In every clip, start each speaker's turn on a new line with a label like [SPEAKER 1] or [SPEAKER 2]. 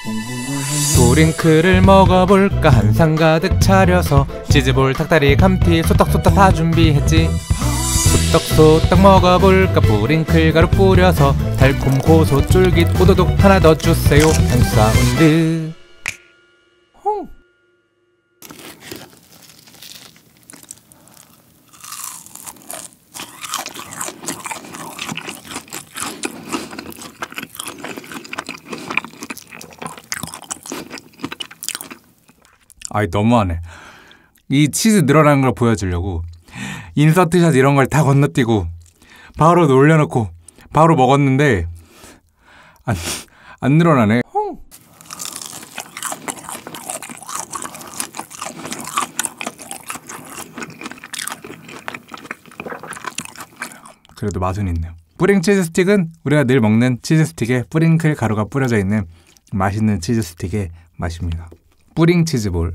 [SPEAKER 1] 뿌링클을 먹어볼까 한 상 가득 차려서 치즈볼, 닭다리, 감튀, 소떡소떡 다 준비했지. 소떡소떡 먹어볼까 뿌링클 가루 뿌려서 달콤 고소 쫄깃 오도독 하나 더 주세요. 한 사운드.
[SPEAKER 2] 아이 너무하네. 이 치즈 늘어나는 걸 보여주려고 인서트샷 이런 걸 다 건너뛰고 바로 올려놓고 바로 먹었는데 안 늘어나네. 그래도 맛은 있네요. 뿌링 치즈 스틱은 우리가 늘 먹는 치즈 스틱에 뿌링클 가루가 뿌려져 있는 맛있는 치즈 스틱의 맛입니다. 뿌링 치즈볼.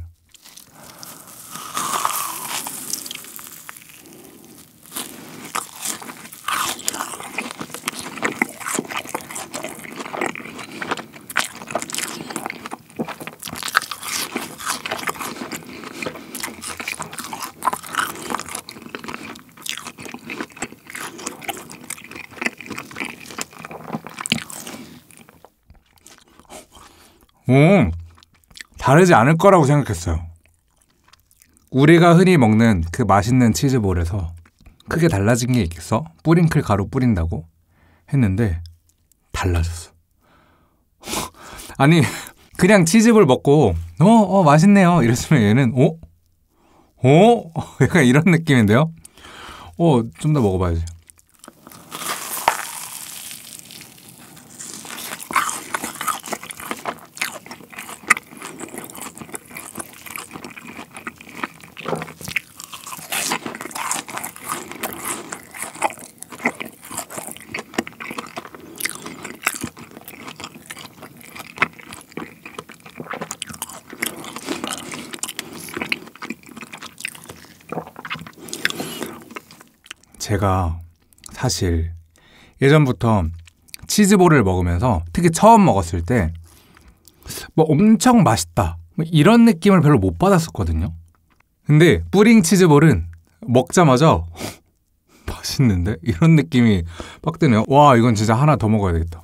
[SPEAKER 2] 다르지 않을 거라고 생각했어요. 우리가 흔히 먹는 그 맛있는 치즈볼에서 크게 달라진 게 있겠어? 뿌링클 가루 뿌린다고 했는데 달라졌어. 아니 그냥 치즈볼 먹고 맛있네요 이랬으면 얘는 약간 이런 느낌인데요? 좀 더 먹어봐야지. 제가 사실 예전부터 치즈볼을 먹으면서 특히 처음 먹었을 때 뭐 엄청 맛있다 이런 느낌을 별로 못 받았었거든요. 근데 뿌링 치즈볼은 먹자마자 맛있는데? 이런 느낌이 빡 드네요. 와 이건 진짜 하나 더 먹어야 되겠다.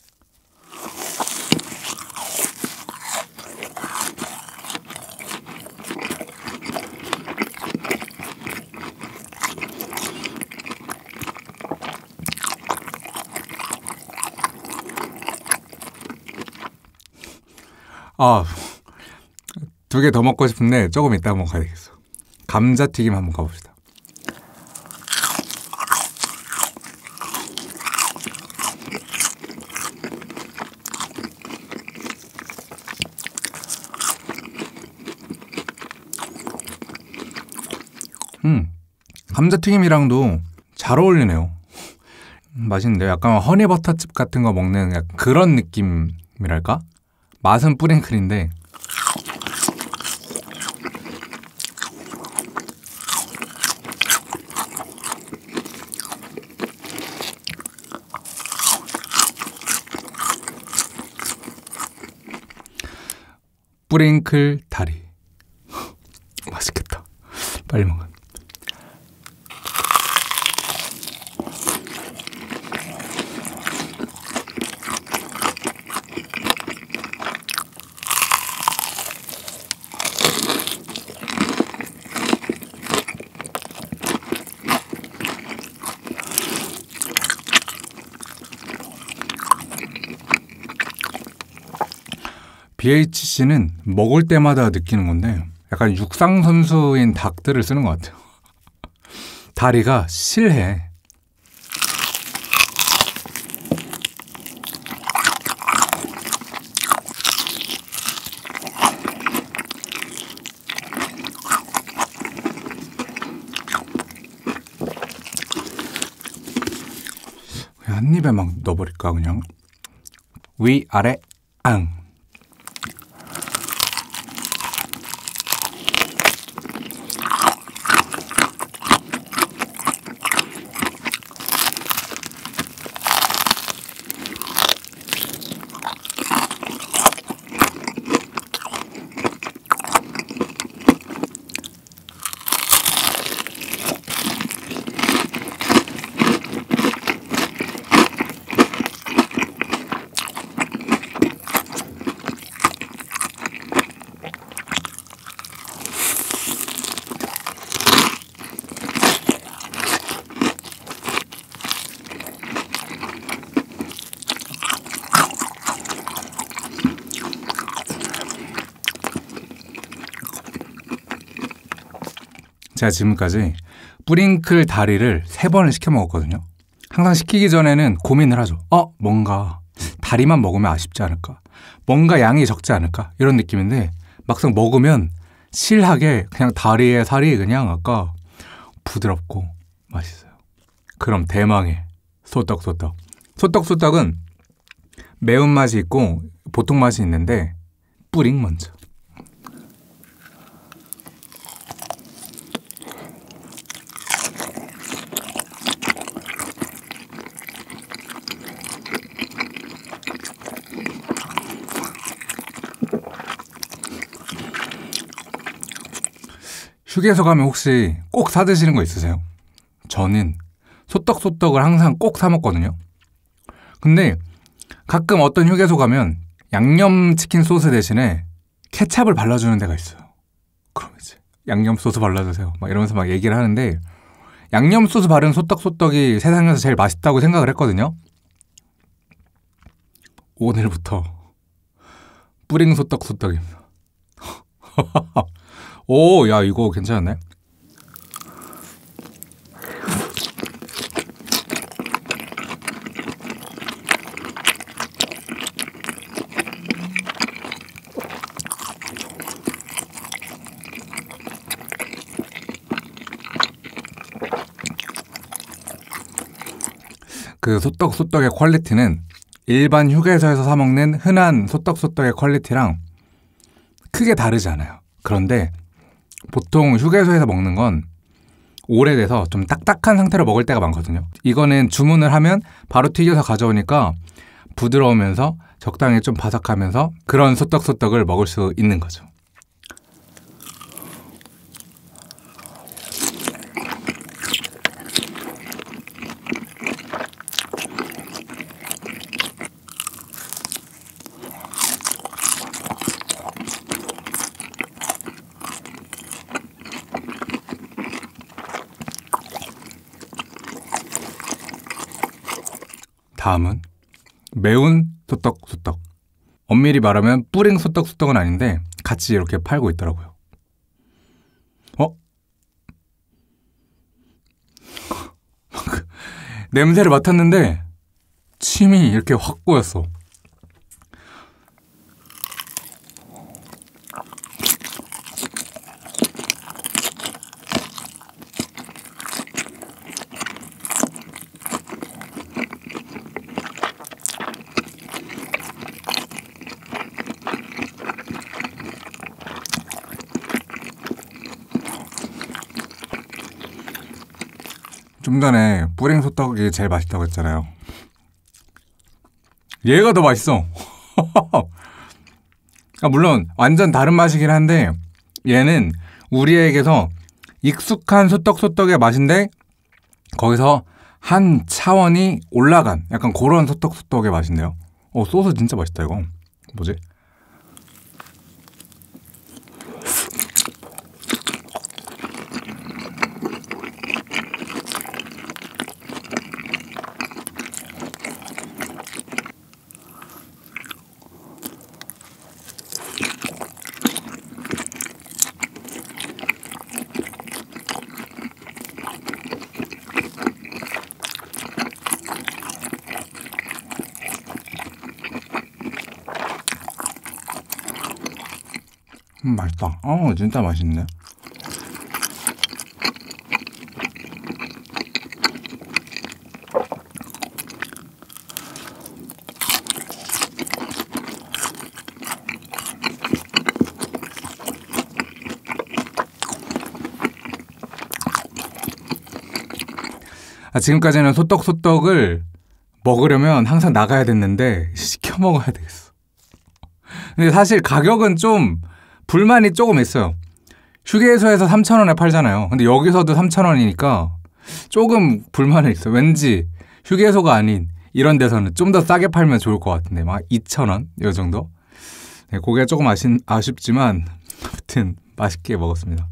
[SPEAKER 2] 두 개 더 먹고 싶은데 조금 이따 먹어야 되겠어. 감자튀김 한번 가봅시다. 감자튀김이랑도 잘 어울리네요. 맛있는데요. 약간 허니버터칩 같은 거 먹는 약간 그런 느낌이랄까? 맛은 뿌링클인데 뿌링클 다리 맛있겠다. 빨리 먹어. BHC는 먹을 때마다 느끼는 건데 약간 육상 선수인 닭들을 쓰는 것 같아요. 다리가 실해. 한 입에 막 넣어버릴까 그냥. 위, 아래, 앙. 제가 지금까지 뿌링클 다리를 3번을 시켜 먹었거든요. 항상 시키기 전에는 고민을 하죠. 뭔가 다리만 먹으면 아쉽지 않을까? 뭔가 양이 적지 않을까? 이런 느낌인데 막상 먹으면 실하게 그냥 다리에 살이 그냥 아까 부드럽고 맛있어요. 그럼 대망의 소떡소떡. 소떡소떡은 매운맛이 있고 보통 맛이 있는데 뿌링 먼저. 휴게소 가면 혹시 꼭 사드시는 거 있으세요? 저는 소떡소떡을 항상 꼭 사 먹거든요. 근데 가끔 어떤 휴게소 가면 양념치킨 소스 대신에 케찹을 발라주는 데가 있어요. 그럼 이제 양념 소스 발라주세요 막 이러면서 막 얘기를 하는데, 양념 소스 바른 소떡소떡이 세상에서 제일 맛있다고 생각을 했거든요. 오늘부터 뿌링 소떡소떡입니다. 오, 야, 이거 괜찮네. 그 소떡소떡의 퀄리티는 일반 휴게소에서 사 먹는 흔한 소떡소떡의 퀄리티랑 크게 다르지 않아요. 그런데 보통 휴게소에서 먹는 건 오래돼서 좀 딱딱한 상태로 먹을 때가 많거든요. 이거는 주문을 하면 바로 튀겨서 가져오니까 부드러우면서 적당히 좀 바삭하면서 그런 소떡소떡을 먹을 수 있는 거죠. 다음은 매운 소떡소떡. 엄밀히 말하면 뿌링 소떡소떡은 아닌데 같이 이렇게 팔고 있더라고요. 냄새를 맡았는데 침이 이렇게 확 고였어. 좀 전에 뿌링 소떡이 제일 맛있다고 했잖아요. 얘가 더 맛있어. 물론 완전 다른 맛이긴 한데 얘는 우리에게서 익숙한 소떡소떡의 맛인데 거기서 한 차원이 올라간 약간 그런 소떡소떡의 맛인데요. 소스 진짜 맛있다 이거. 뭐지? 맛있다. 진짜 맛있네. 지금까지는 소떡소떡을 먹으려면 항상 나가야 됐는데 시켜 먹어야 되겠어. 근데 사실 가격은 좀 불만이 조금 있어요. 휴게소에서 3,000원에 팔잖아요. 근데 여기서도 3,000원이니까 조금 불만이 있어요. 왠지 휴게소가 아닌 이런 데서는 좀 더 싸게 팔면 좋을 것 같은데 막 2,000원 이 정도? 네, 그게 조금 아쉽지만 아무튼 맛있게 먹었습니다.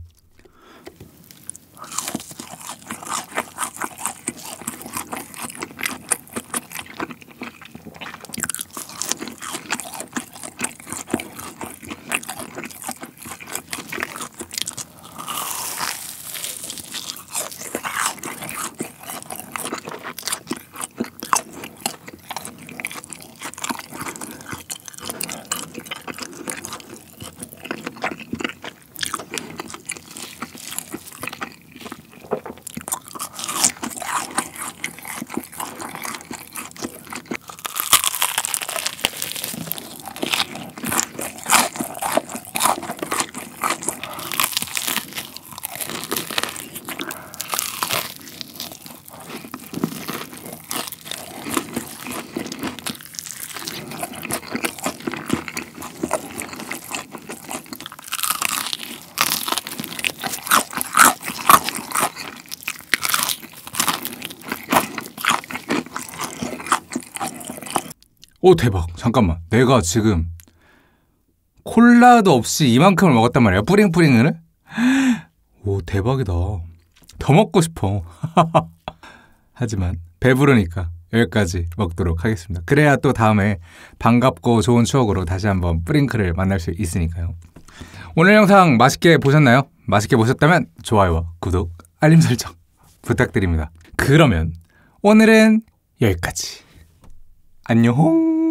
[SPEAKER 2] 오, 대박. 잠깐만. 내가 지금 콜라도 없이 이만큼을 먹었단 말이야. 뿌링뿌링을. 오, 대박이다. 더 먹고 싶어. 하지만 배부르니까 여기까지 먹도록 하겠습니다. 그래야 또 다음에 반갑고 좋은 추억으로 다시 한번 뿌링클을 만날 수 있으니까요. 오늘 영상 맛있게 보셨나요? 맛있게 보셨다면 좋아요와 구독, 알림 설정 부탁드립니다. 그러면 오늘은 여기까지. 안녕.